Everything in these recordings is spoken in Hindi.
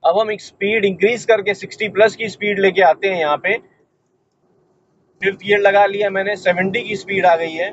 अब हम एक स्पीड इंक्रीज करके 60 प्लस की स्पीड लेके आते हैं। यहाँ पे 5th गियर लगा लिया मैंने, 70 की स्पीड आ गई है,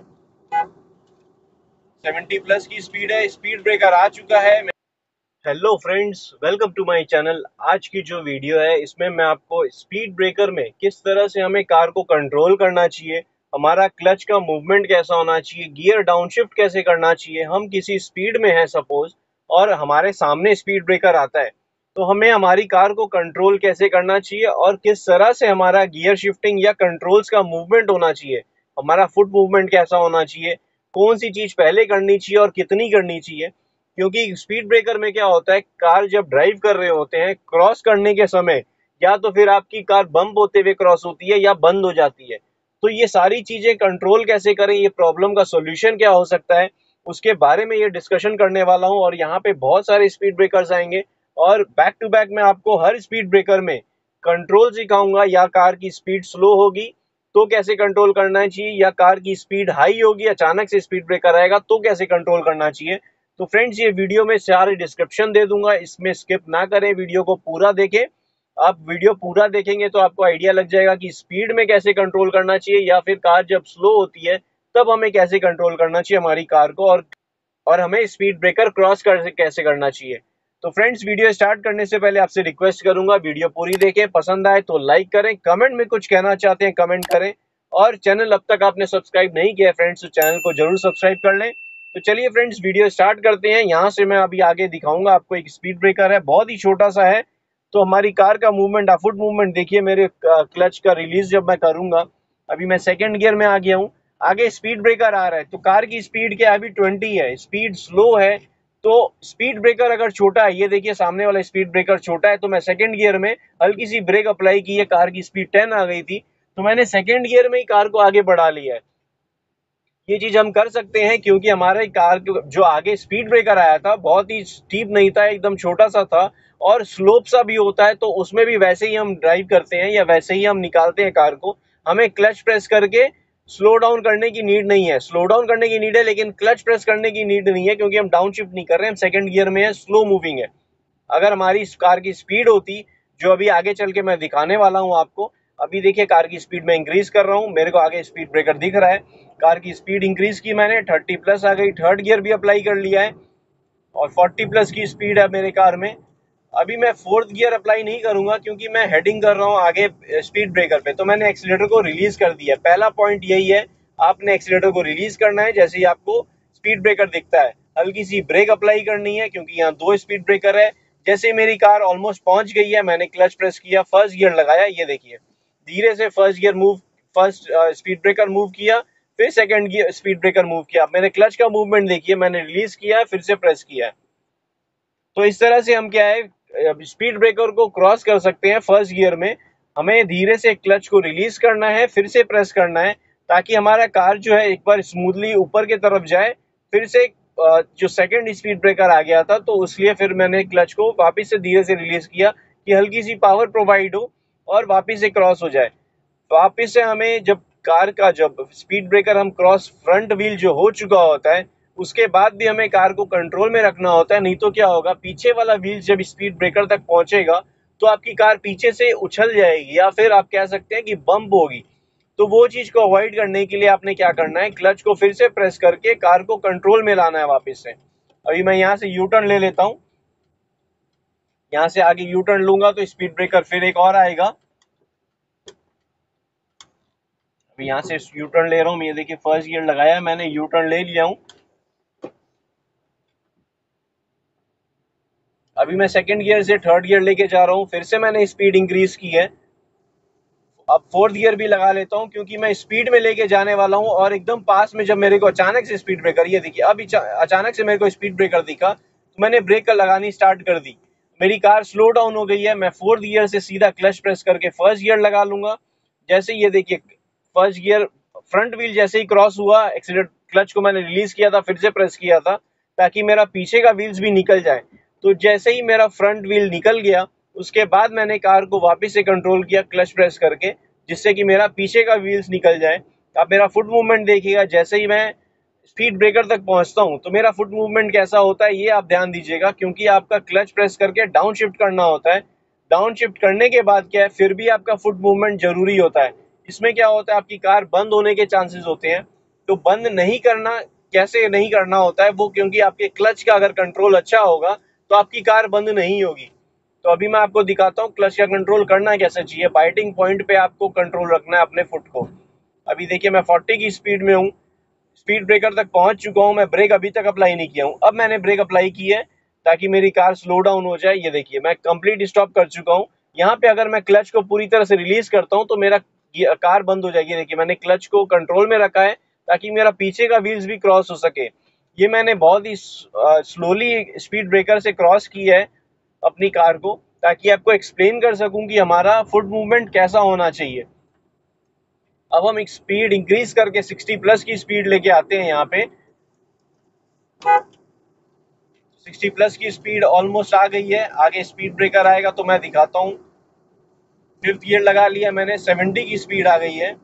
70 प्लस की स्पीड है, स्पीड ब्रेकर आ चुका है। Hello friends, welcome to my channel. आज की जो वीडियो है इसमें मैं आपको स्पीड ब्रेकर में किस तरह से हमें कार को कंट्रोल करना चाहिए, हमारा क्लच का मूवमेंट कैसा होना चाहिए, गियर डाउनशिफ्ट कैसे करना चाहिए, हम किसी स्पीड में है सपोज और हमारे सामने स्पीड ब्रेकर आता है तो हमें हमारी कार को कंट्रोल कैसे करना चाहिए और किस तरह से हमारा गियर शिफ्टिंग या कंट्रोल्स का मूवमेंट होना चाहिए, हमारा फुट मूवमेंट कैसा होना चाहिए, कौन सी चीज पहले करनी चाहिए और कितनी करनी चाहिए। क्योंकि स्पीड ब्रेकर में क्या होता है, कार जब ड्राइव कर रहे होते हैं क्रॉस करने के समय या तो फिर आपकी कार बम्प होते हुए क्रॉस होती है या बंद हो जाती है। तो ये सारी चीजें कंट्रोल कैसे करें, ये प्रॉब्लम का सोल्यूशन क्या हो सकता है, उसके बारे में ये डिस्कशन करने वाला हूं। और यहाँ पे बहुत सारे स्पीड ब्रेकर्स आएंगे और बैक टू बैक मैं आपको हर स्पीड ब्रेकर में कंट्रोल सिखाऊंगा। या कार की स्पीड स्लो होगी तो कैसे कंट्रोल करना चाहिए, या कार की स्पीड हाई होगी अचानक से स्पीड ब्रेकर आएगा तो कैसे कंट्रोल करना चाहिए। तो फ्रेंड्स, ये वीडियो में सारे डिस्क्रिप्शन दे दूंगा, इसमें स्किप ना करें, वीडियो को पूरा देखें। आप वीडियो पूरा देखेंगे तो आपको आइडिया लग जाएगा कि स्पीड में कैसे कंट्रोल करना चाहिए या फिर कार जब स्लो होती है तब हमें कैसे कंट्रोल करना चाहिए हमारी कार को, और हमें स्पीड ब्रेकर क्रॉस कर कैसे करना चाहिए। तो फ्रेंड्स, वीडियो स्टार्ट करने से पहले आपसे रिक्वेस्ट करूंगा, वीडियो पूरी देखें, पसंद आए तो लाइक करें, कमेंट में कुछ कहना चाहते हैं कमेंट करें, और चैनल अब तक आपने सब्सक्राइब नहीं किया फ्रेंड्स तो चैनल को जरूर सब्सक्राइब कर लें। तो चलिए फ्रेंड्स, वीडियो स्टार्ट करते हैं। यहाँ से मैं अभी आगे दिखाऊंगा आपको, एक स्पीड ब्रेकर है, बहुत ही छोटा सा है। तो हमारी कार का मूवमेंट, फुट मूवमेंट देखिए, मेरे क्लच का रिलीज जब मैं करूंगा, अभी मैं सेकेंड गियर में आ गया हूँ, आगे स्पीड ब्रेकर आ रहा है तो कार की स्पीड क्या है, अभी 20 है, स्पीड स्लो है। तो स्पीड ब्रेकर अगर छोटा है, ये देखिए सामने वाला स्पीड ब्रेकर छोटा है, तो मैं सेकंड गियर में हल्की सी ब्रेक अप्लाई की है, कार की स्पीड 10 आ गई थी तो मैंने सेकंड गियर में ही कार को आगे बढ़ा लिया है। ये चीज हम कर सकते हैं क्योंकि हमारे कार जो आगे स्पीड ब्रेकर आया था बहुत ही स्टीप नहीं था, एकदम छोटा सा था और स्लोप सा भी होता है, तो उसमें भी वैसे ही हम ड्राइव करते हैं या वैसे ही हम निकालते हैं कार को। हमें क्लच प्रेस करके स्लो डाउन करने की नीड नहीं है, स्लो डाउन करने की नीड है लेकिन क्लच प्रेस करने की नीड नहीं है, क्योंकि हम डाउन शिफ्ट नहीं कर रहे हैं, हम सेकंड गियर में है, स्लो मूविंग है। अगर हमारी कार की स्पीड होती, जो अभी आगे चल के मैं दिखाने वाला हूं आपको, अभी देखिए कार की स्पीड में इंक्रीज कर रहा हूं, मेरे को आगे स्पीड ब्रेकर दिख रहा है, कार की स्पीड इंक्रीज की मैंने, 30 प्लस आ गई, थर्ड गियर भी अप्लाई कर लिया है और 40 प्लस की स्पीड है मेरे कार में। अभी मैं फोर्थ गियर अप्लाई नहीं करूंगा क्योंकि मैं हेडिंग कर रहा हूं आगे स्पीड ब्रेकर पे, तो मैंने एक्सीलेटर को रिलीज कर दिया। पहला पॉइंट यही है, आपने एक्सीलेटर को रिलीज करना है, जैसे ही आपको स्पीड ब्रेकर दिखता है हल्की सी ब्रेक अप्लाई करनी है, क्योंकि यहाँ दो स्पीड ब्रेकर है। जैसे मेरी कार ऑलमोस्ट पहुंच गई है, मैंने क्लच प्रेस किया, फर्स्ट गियर लगाया, ये देखिए धीरे से first gear move, first speed breaker move किया, फिर second gear speed breaker move किया। मैंने क्लच का मूवमेंट देखिए, मैंने रिलीज किया है फिर से प्रेस किया है। तो इस तरह से हम क्या है, स्पीड ब्रेकर को क्रॉस कर सकते हैं। फर्स्ट गियर में हमें धीरे से क्लच को रिलीज करना है, फिर से प्रेस करना है, ताकि हमारा कार जो है एक बार स्मूथली ऊपर की तरफ जाए। फिर से जो सेकंड स्पीड ब्रेकर आ गया था तो उसलिए फिर मैंने क्लच को वापस से धीरे से रिलीज किया कि हल्की सी पावर प्रोवाइड हो और वापस से क्रॉस हो जाए। वापस से हमें जब कार का जब स्पीड ब्रेकर हम क्रॉस, फ्रंट व्हील जो हो चुका होता है उसके बाद भी हमें कार को कंट्रोल में रखना होता है, नहीं तो क्या होगा, पीछे वाला व्हील जब स्पीड ब्रेकर तक पहुंचेगा तो आपकी कार पीछे से उछल जाएगी या फिर आप कह सकते हैं कि बम्प होगी। तो वो चीज को अवॉइड करने के लिए आपने क्या करना है, क्लच को फिर से प्रेस करके कार को कंट्रोल में लाना है वापस से। अभी मैं यहाँ से यू टर्न ले लेता हूँ, यहाँ से आगे यू टर्न लूंगा तो स्पीड ब्रेकर फिर एक और आएगा। अभी यहाँ से यू टर्न ले रहा हूँ, ये देखिए फर्स्ट गियर लगाया है मैंने, यू टर्न ले लिया हूँ। अभी मैं सेकंड गियर से थर्ड गियर लेके जा रहा हूँ, फिर से मैंने स्पीड इंक्रीज की है। अब फोर्थ गियर भी लगा लेता हूँ क्योंकि मैं स्पीड में लेके जाने वाला हूँ, और एकदम पास में जब मेरे को अचानक से स्पीड ब्रेकर, ये देखिए अभी अचानक से मेरे को स्पीड ब्रेकर दिखा तो मैंने ब्रेक लगानी स्टार्ट कर दी, मेरी कार स्लो डाउन हो गई है। मैं फोर्थ गियर से सीधा क्लच प्रेस करके फर्स्ट गियर लगा लूंगा। जैसे ये देखिए फर्स्ट गियर, फ्रंट व्हील जैसे ही क्रॉस हुआ, एक्सीलेटर क्लच को मैंने रिलीज किया था, फिर से प्रेस किया था ताकि मेरा पीछे का व्हील्स भी निकल जाए। तो जैसे ही मेरा फ्रंट व्हील निकल गया उसके बाद मैंने कार को वापस से कंट्रोल किया क्लच प्रेस करके, जिससे कि मेरा पीछे का व्हील्स निकल जाए। अब मेरा फुट मूवमेंट देखिएगा, जैसे ही मैं स्पीड ब्रेकर तक पहुंचता हूं तो मेरा फुट मूवमेंट कैसा होता है ये आप ध्यान दीजिएगा, क्योंकि आपका क्लच प्रेस करके डाउन शिफ्ट करना होता है। डाउन शिफ्ट करने के बाद क्या है, फिर भी आपका फुट मूवमेंट जरूरी होता है। इसमें क्या होता है, आपकी कार बंद होने के चांसेस होते हैं। तो बंद नहीं करना, कैसे नहीं करना होता है वो, क्योंकि आपके क्लच का अगर कंट्रोल अच्छा होगा तो आपकी कार बंद नहीं होगी। तो अभी मैं आपको दिखाता हूँ क्लच का कंट्रोल करना कैसे चाहिए। बाइटिंग पॉइंट पे आपको कंट्रोल रखना है अपने फुट को। अभी देखिए मैं 40 की स्पीड में हूँ, स्पीड ब्रेकर तक पहुंच चुका हूं। मैं ब्रेक अभी तक अप्लाई नहीं किया हूं, अब मैंने ब्रेक अप्लाई की है ताकि मेरी कार स्लो डाउन हो जाए। ये देखिए मैं कंप्लीट स्टॉप कर चुका हूं। यहाँ पे अगर मैं क्लच को पूरी तरह से रिलीज करता हूं तो मेरा कार बंद हो जाएगी। देखिए मैंने क्लच को कंट्रोल में रखा है ताकि मेरा पीछे का व्हील्स भी क्रॉस हो सके। ये मैंने बहुत ही स्लोली स्पीड ब्रेकर से क्रॉस की है अपनी कार को, ताकि आपको एक्सप्लेन कर सकूं कि हमारा फुट मूवमेंट कैसा होना चाहिए। अब हम एक स्पीड इंक्रीज करके 60 प्लस की स्पीड लेके आते हैं। यहाँ पे 60 प्लस की स्पीड ऑलमोस्ट आ गई है। आगे स्पीड ब्रेकर आएगा तो मैं दिखाता हूँ। फिफ्थ गियर लगा लिया मैंने, 70 की स्पीड आ गई है,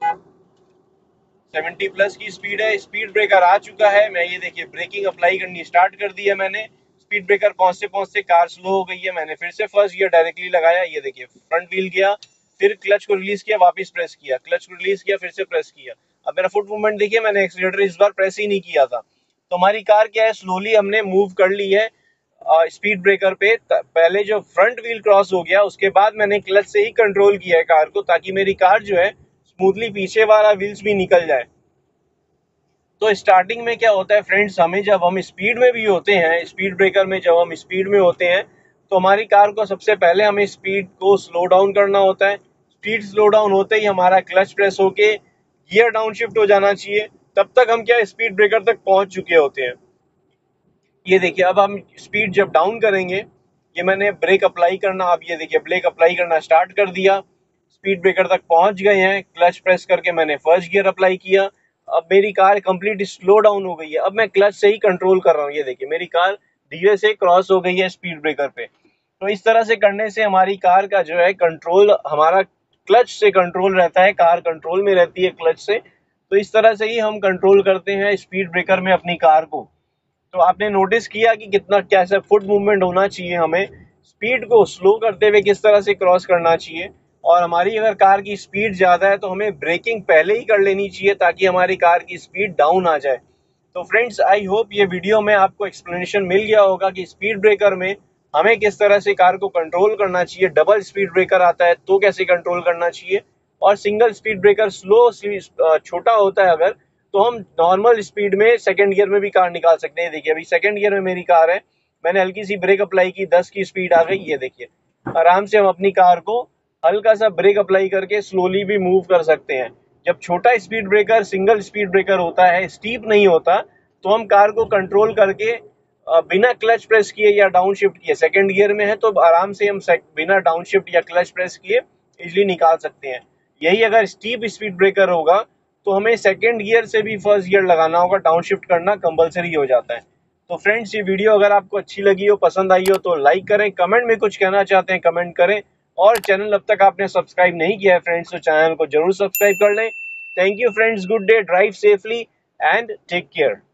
70 प्लस की स्पीड है। स्पीड ब्रेकर आ चुका है। मैं ये देखिए ब्रेकिंग अप्लाई करनी स्टार्ट कर दी है मैंने। स्पीड ब्रेकर पहुंचते पहुंचते कार स्लो हो गई है। मैंने फिर से फर्स्ट गियर डायरेक्टली लगाया, ये देखिए फ्रंट व्हील गया, फिर क्लच को रिलीज किया, वापस प्रेस किया, क्लच को रिलीज किया, फिर से प्रेस किया। अब मेरा फुट मूवमेंट देखिए, मैंने एक्सीलरेटर इस बार प्रेस ही नहीं किया था। तो हमारी कार क्या है, स्लोली हमने मूव कर ली है स्पीड ब्रेकर पे। पहले जो फ्रंट व्हील क्रॉस हो गया उसके बाद मैंने क्लच से ही कंट्रोल किया है कार को, ताकि मेरी कार जो है स्मूथली पीछे वाला व्हील्स भी निकल जाए। तो स्टार्टिंग में क्या होता है फ्रेंड्स, हमें जब हम स्पीड में भी होते हैं, स्पीड ब्रेकर में जब हम स्पीड में होते हैं तो हमारी कार को सबसे पहले हमें स्पीड को स्लो डाउन करना होता है। स्पीड स्लो डाउन होते ही हमारा क्लच प्रेस होके गियर डाउन शिफ्ट हो जाना चाहिए। तब तक हम क्या स्पीड ब्रेकर तक पहुंच चुके होते हैं। ये देखिए अब हम स्पीड जब डाउन करेंगे, ये मैंने ब्रेक अप्लाई करना, अब ये देखिए ब्रेक अप्लाई करना स्टार्ट कर दिया, स्पीड ब्रेकर तक पहुंच गए हैं। क्लच प्रेस करके मैंने फर्स्ट गियर अप्लाई किया। अब मेरी कार कंप्लीट स्लो डाउन हो गई है। अब मैं क्लच से ही कंट्रोल कर रहा हूँ। ये देखिए मेरी कार धीरे से क्रॉस हो गई है स्पीड ब्रेकर पे। तो इस तरह से करने से हमारी कार का जो है कंट्रोल, हमारा क्लच से कंट्रोल रहता है, कार कंट्रोल में रहती है क्लच से। तो इस तरह से ही हम कंट्रोल करते हैं स्पीड ब्रेकर में अपनी कार को। तो आपने नोटिस किया कि कितना कैसा फुट मूवमेंट होना चाहिए, हमें स्पीड को स्लो करते हुए किस तरह से क्रॉस करना चाहिए। और हमारी अगर कार की स्पीड ज़्यादा है तो हमें ब्रेकिंग पहले ही कर लेनी चाहिए ताकि हमारी कार की स्पीड डाउन आ जाए। तो फ्रेंड्स आई होप ये वीडियो में आपको एक्सप्लेनेशन मिल गया होगा कि स्पीड ब्रेकर में हमें किस तरह से कार को कंट्रोल करना चाहिए। डबल स्पीड ब्रेकर आता है तो कैसे कंट्रोल करना चाहिए, और सिंगल स्पीड ब्रेकर स्लो छोटा होता है अगर, तो हम नॉर्मल स्पीड में सेकंड गियर में भी कार निकाल सकते हैं। देखिए अभी सेकंड गियर में मेरी कार है, मैंने हल्की सी ब्रेक अप्लाई की, 10 की स्पीड आ गई। ये देखिए आराम से हम अपनी कार को हल्का सा ब्रेक अप्लाई करके स्लोली भी मूव कर सकते हैं। जब छोटा speed breaker single speed breaker होता है, स्टीप नहीं होता, तो हम कार को कंट्रोल करके बिना क्लच प्रेस किए या डाउन शिफ्ट किए, सेकंड गियर में है तो आराम से हम बिना डाउन शिफ्ट या क्लच प्रेस किए इजिली निकाल सकते हैं। यही अगर स्टीप स्पीड ब्रेकर होगा तो हमें सेकंड गियर से भी फर्स्ट गियर लगाना होगा, डाउन शिफ्ट करना कंपलसरी हो जाता है। तो फ्रेंड्स ये वीडियो अगर आपको अच्छी लगी हो, पसंद आई हो, तो लाइक करें, कमेंट में कुछ कहना चाहते हैं कमेंट करें, और चैनल अब तक आपने सब्सक्राइब नहीं किया है फ्रेंड्स तो चैनल को जरूर सब्सक्राइब कर लें। Thank you friends, good day, drive safely and take care.